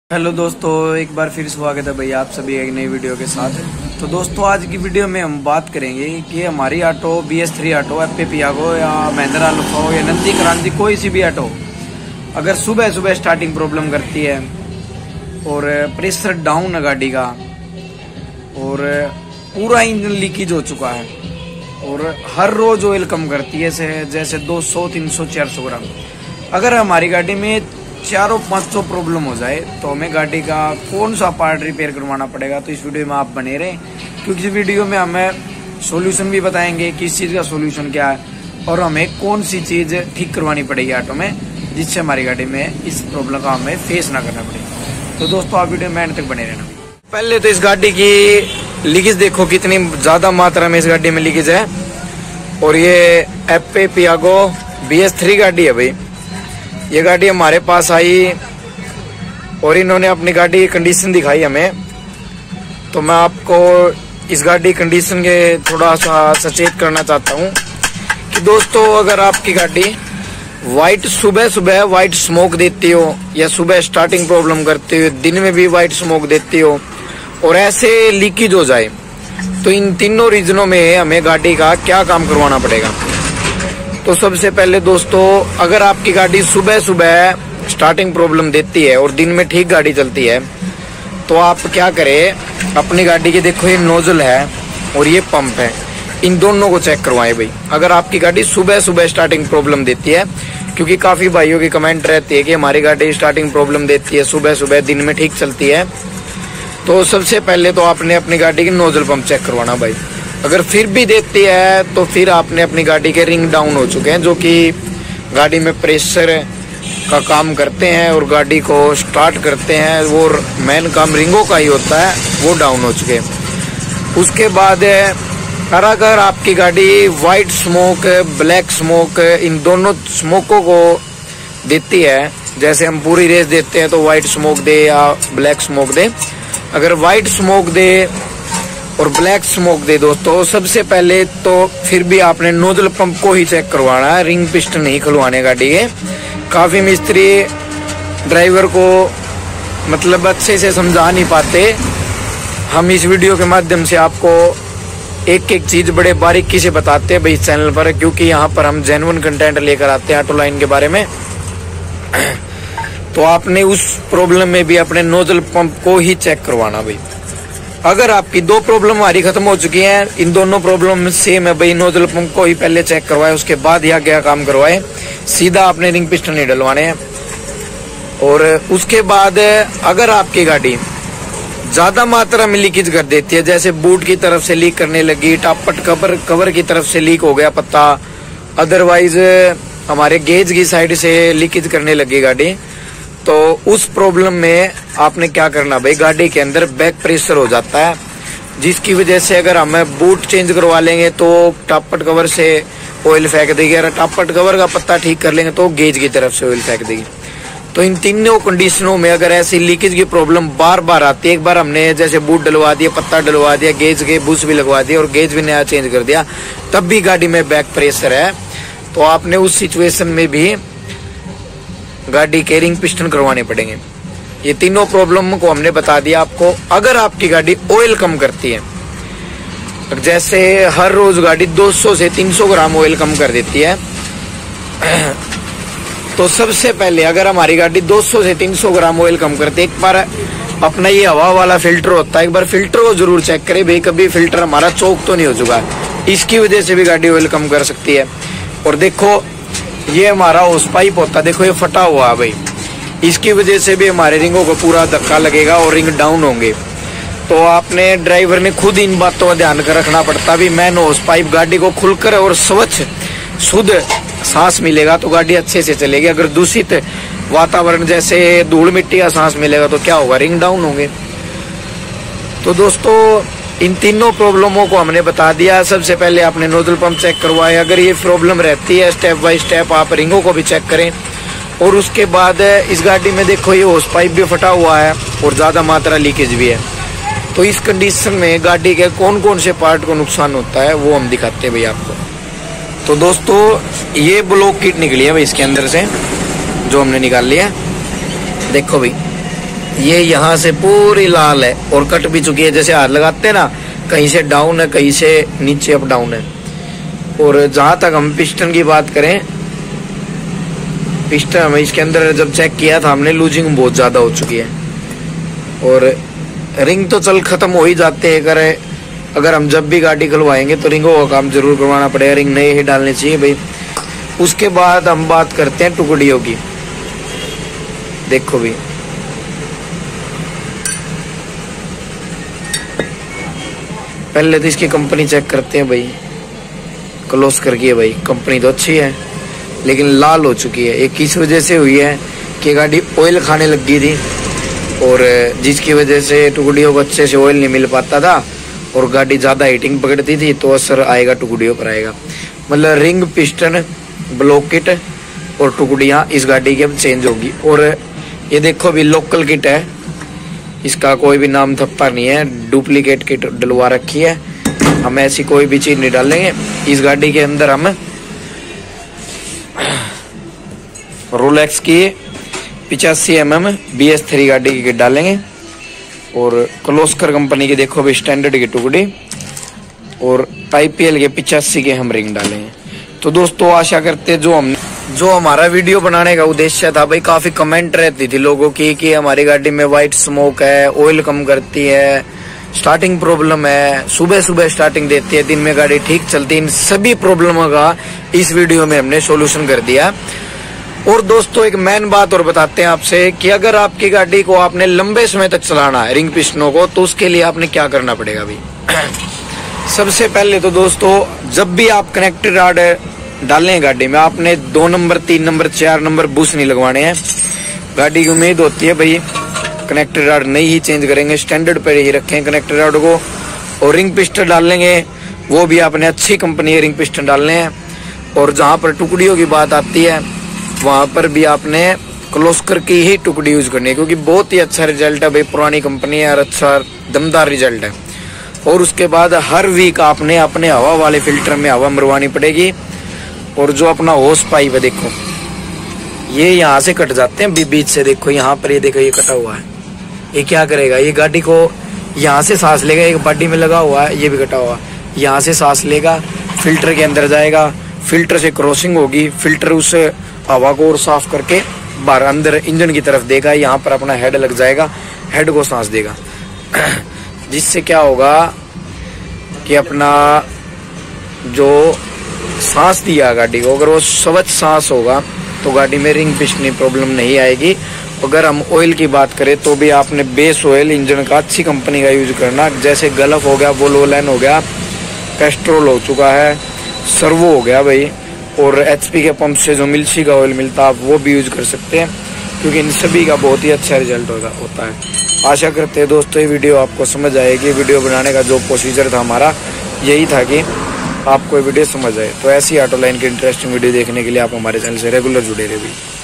Hello दोस्तों, एक बार फिर स्वागत है भैया आप सभी एक नई वीडियो के साथ। तो दोस्तों आज की वीडियो में हम बात करेंगे कि हमारी auto BS3 auto, F Piaggio या महिंद्रा अल्फा हो या नंदी क्रांति, कोई सी भी ऑटो अगर सुबह सुबह स्टार्टिंग प्रॉब्लम करती है और प्रेशर डाउन है गाड़ी का और पूरा इंजन लीकेज हो चुका है और हर रोज ऑयल कम करती है जैसे 200, 300, 400 ग्राम, अगर हमारी गाड़ी में 400-500 प्रॉब्लम हो जाए तो हमें गाड़ी का कौन सा पार्ट रिपेयर करवाना पड़ेगा। तो इस वीडियो में आप बने रहें क्योंकि इस वीडियो में हमें सॉल्यूशन भी बताएंगे किस चीज़ का सॉल्यूशन क्या है और हमें कौन सी चीज़ ठीक करवानी पड़ेगी ऑटो में जिससे हमारी गाड़ी में इस प्रॉब्लम का हमें फेस ना करना पड़े। तो दोस्तों आप वीडियो में एंड तक बने रहना। पहले तो इस गाड़ी की लीकेज देखो, कितनी ज़्यादा मात्रा में इस गाड़ी में लीकेज है और ये एफ पियागो BS3 गाड़ी है भाई। ये गाड़ी हमारे पास आई और इन्होंने अपनी गाड़ी की कंडीशन दिखाई हमें, तो मैं आपको इस गाड़ी कंडीशन के थोड़ा सा सचेत करना चाहता हूँ कि दोस्तों अगर आपकी गाड़ी सुबह सुबह वाइट स्मोक देती हो या सुबह स्टार्टिंग प्रॉब्लम करती हो, दिन में भी वाइट स्मोक देती हो और ऐसे लीकेज हो जाए, तो इन तीनों रीजनों में हमें गाड़ी का क्या काम करवाना पड़ेगा। तो सबसे पहले दोस्तों अगर आपकी गाड़ी सुबह सुबह स्टार्टिंग प्रॉब्लम देती है और दिन में ठीक गाड़ी चलती है तो आप क्या करें, अपनी गाड़ी की देखो ये नोजल है और ये पंप है, इन दोनों को चेक करवाएं भाई। अगर आपकी गाड़ी सुबह सुबह स्टार्टिंग प्रॉब्लम देती है, क्योंकि काफी भाइयों की कमेंट रहती है कि हमारी गाड़ी स्टार्टिंग प्रॉब्लम देती है सुबह सुबह, दिन में ठीक चलती है, तो सबसे पहले तो आपने अपनी गाड़ी की नोजल पंप चेक करवाना भाई। अगर फिर भी देती है तो फिर आपने अपनी गाड़ी के रिंग डाउन हो चुके हैं, जो कि गाड़ी में प्रेशर का काम करते हैं और गाड़ी को स्टार्ट करते हैं, वो मेन काम रिंगों का ही होता है, वो डाउन हो चुके हैं। उसके बाद अगर आपकी गाड़ी वाइट स्मोक, ब्लैक स्मोक, इन दोनों स्मोकों को देती है, जैसे हम पूरी रेस देते हैं तो वाइट स्मोक दे या ब्लैक स्मोक दे, अगर वाइट स्मोक दे और ब्लैक स्मोक दे दोस्तों, सबसे पहले तो फिर भी आपने नोजल पंप को ही चेक करवाना है, रिंग पिस्टन नहीं खुलवाने गाड़ी के। काफी मिस्त्री ड्राइवर को मतलब अच्छे से समझा नहीं पाते, हम इस वीडियो के माध्यम से आपको एक एक चीज बड़े बारीकी से बताते हैं भाई इस चैनल पर, क्योंकि यहाँ पर हम जेन्युइन कंटेंट लेकर आते हैं ऑटो लाइन के बारे में। तो आपने उस प्रॉब्लम में भी अपने नोजल पंप को ही चेक करवाना भाई। अगर आपकी दो प्रॉब्लम हमारी खत्म हो चुकी हैं, इन दोनों प्रॉब्लम सेम है भाई, नोजल पंप को ही पहले चेक करवाए, उसके बाद या क्या काम करवाए, सीधा आपने रिंग पिस्टन नहीं डलवाने हैं। और उसके बाद अगर आपकी गाड़ी ज्यादा मात्रा में लीकेज कर देती है, जैसे बूट की तरफ से लीक करने लगी, टापट कवर की तरफ से लीक हो गया पत्ता, अदरवाइज हमारे गेज की साइड से लीकेज करने लगी गाड़ी, तो उस प्रॉब्लम में आपने क्या करना भाई, गाड़ी के अंदर बैक प्रेशर हो जाता है, जिसकी वजह से अगर हमें बूट चेंज करवा लेंगे तो टापट कवर से ऑयल फेंक देगी, अगर टापट कवर का पत्ता ठीक कर लेंगे तो गेज की तरफ से ऑयल फेंक देगी। तो इन तीनों कंडीशनों में अगर ऐसी लीकेज की प्रॉब्लम बार बार आती है, एक बार हमने जैसे बूट डलवा दिया, पत्ता डलवा दिया, गेज के बुश भी लगवा दिया और गेज भी नया चेंज कर दिया, तब भी गाड़ी में बैक प्रेशर है, तो आपने उस सिचुएशन में भी गाड़ी के रिंग पिस्टन करवाने पड़ेंगे। ये तीनों प्रॉब्लम को हमने बता दिया आपको। अगर आपकी गाड़ी ऑयल कम करती है, जैसे हर रोज गाड़ी 200 से 300 ग्राम ऑयल कम कर देती है, तो सबसे पहले अगर हमारी गाड़ी 200 से 300 ग्राम ऑयल कम करती है, एक बार अपना ये हवा वाला फिल्टर होता है, एक बार फिल्टर को जरूर चेक करें भाई, कभी फिल्टर हमारा चौक तो नहीं हो चुका है, इसकी वजह से भी गाड़ी ऑयल कम कर सकती है। और देखो ये हमारा होस पाइप होता है, देखो ये फटा हुआ है भाई, इसकी वजह से भी हमारे रिंगों को पूरा धक्का लगेगा और रिंग डाउन होंगे। तो आपने ड्राइवर ने खुद इन बातों का ध्यान कर रखना पड़ता भी, मैन होस पाइप गाड़ी को खुलकर और स्वच्छ शुद्ध सांस मिलेगा तो गाड़ी अच्छे से चलेगी, अगर दूषित वातावरण जैसे धूल मिट्टी का सांस मिलेगा तो क्या होगा, रिंग डाउन होंगे। तो दोस्तों इन तीनों प्रॉब्लमों को हमने बता दिया। सबसे पहले आपने नोजल पंप चेक करवाए, अगर ये प्रॉब्लम रहती है स्टेप बाय स्टेप आप रिंगों को भी चेक करें। और उसके बाद इस गाड़ी में देखो ये होस पाइप भी फटा हुआ है और ज्यादा मात्रा लीकेज भी है, तो इस कंडीशन में गाड़ी के कौन कौन से पार्ट को नुकसान होता है वो हम दिखाते हैं भाई आपको। तो दोस्तों ये ब्लॉक किट निकली है भाई इसके अंदर से, जो हमने निकाल लिया, देखो भाई ये यहाँ से पूरी लाल है और कट भी चुकी है। जैसे हाथ लगाते हैं ना, कहीं से डाउन है, कहीं से नीचे अप डाउन है। और जहां तक हम पिस्टन की बात करें, पिस्टन हमें इसके अंदर जब चेक किया था हमने, लूजिंग बहुत ज्यादा हो चुकी है। और रिंग तो चल खत्म हो ही जाते हैं। अगर हम जब भी गाड़ी खुलवाएंगे तो रिंगों का काम जरूर करवाना पड़ेगा, रिंग नए ही डालने चाहिए भाई। उसके बाद हम बात करते हैं टुकड़ियों की। देखो भी, पहले तो इसकी कंपनी चेक करते हैं भाई, क्लोज करके भाई। कंपनी तो अच्छी है लेकिन लाल हो चुकी है। ये किस वजह से हुई है कि गाड़ी ऑयल खाने लग गई थी, और जिसकी वजह से टुकड़ियों को अच्छे से ऑयल नहीं मिल पाता था और गाड़ी ज्यादा हीटिंग पकड़ती थी, तो असर आएगा टुकड़ियों पर आएगा। मतलब रिंग, पिस्टन, ब्लॉक किट और टुकड़ियां इस गाड़ी की अब चेंज होगी। और ये देखो भी लोकल किट है, इसका कोई भी नाम थप्पा नहीं है, डुप्लीकेट किट डलवा रखी है। हम ऐसी कोई भी चीज नहीं डालेंगे इस गाड़ी के अंदर। हम रोलेक्स की 85 mm BS3 गाड़ी की किट डालेंगे। और क्लोस्कर कंपनी की देखो भी स्टैंडर्ड की टुकड़ी, और IPL के 85 के हम रिंग डालेंगे। तो दोस्तों आशा करते हैं जो हमारा वीडियो बनाने का उद्देश्य था भाई, काफी कमेंट रहती थी लोगों की कि हमारी गाड़ी में व्हाइट स्मोक है, ऑयल कम करती है, स्टार्टिंग प्रॉब्लम है, सुबह सुबह स्टार्टिंग देती है, दिन में गाड़ी ठीक चलती है। इन सभी प्रॉब्लमों का इस वीडियो में हमने सॉल्यूशन कर दिया। और दोस्तों एक मेन बात और बताते हैं आपसे कि अगर आपकी गाड़ी को आपने लंबे समय तक चलाना है, रिंग पिस्टनों को, तो उसके लिए आपने क्या करना पड़ेगा भाई। सबसे पहले तो दोस्तों, जब भी आप कनेक्टेड रॉड डालें गाड़ी में, आपने 2 नंबर, 3 नंबर, 4 नंबर बुश नहीं लगवाने हैं। गाड़ी की उम्मीद होती है भाई कनेक्टेड रॉड नहीं ही चेंज करेंगे, स्टैंडर्ड पर ही रखें कनेक्टेड रॉड को। और रिंग पिस्टन डालेंगे वो भी आपने अच्छी कंपनी के रिंग पिस्टन डालने हैं। और जहां पर टुकड़ियों की बात आती है वहां पर भी आपने क्लोस्कर की ही टुकड़ी यूज करनी है, क्योंकि बहुत ही अच्छा रिजल्ट है भाई, पुरानी कंपनी है और अच्छा दमदार रिजल्ट है। और उसके बाद हर वीक आपने अपने हवा वाले फिल्टर में हवा मरवानी पड़ेगी। और जो अपना होस पाइप है देखो, ये यहाँ से कट जाते हैं बीच से। देखो यहाँ पर, ये देखो ये कटा हुआ है, ये क्या करेगा, ये गाड़ी को यहाँ से सांस लेगा। एक बॉडी में लगा हुआ है, ये भी कटा हुआ, यहाँ से सांस लेगा, फिल्टर के अंदर जाएगा, फिल्टर से क्रॉसिंग होगी, फिल्टर उस हवा को और साफ करके बाहर अंदर इंजन की तरफ देगा। यहाँ पर अपना हेड लग जाएगा, हेड को सांस देगा। जिससे क्या होगा कि अपना जो सांस दिया गाड़ी को, अगर वो स्वच्छ सांस होगा तो गाड़ी में रिंग पिस्टन प्रॉब्लम नहीं आएगी। अगर हम ऑयल की बात करें तो भी आपने बेस ऑयल इंजन का अच्छी कंपनी का यूज करना, जैसे गल्फ हो गया, वोल्वोलाइन हो गया, कैस्ट्रोल हो चुका है, सर्वो हो गया भाई। और HP के पंप से जो मिल्सी का ऑयल मिलता है आप वो भी यूज कर सकते हैं, क्योंकि इन सभी का बहुत ही अच्छा रिजल्ट होता है। आशा करते हैं दोस्तों ये वीडियो आपको समझ आएगी। वीडियो बनाने का जो प्रोसीजर था हमारा यही था कि आपको ये वीडियो समझ आए। तो ऐसी ऑटो लाइन की इंटरेस्टिंग वीडियो देखने के लिए आप हमारे चैनल से रेगुलर जुड़े रहिए।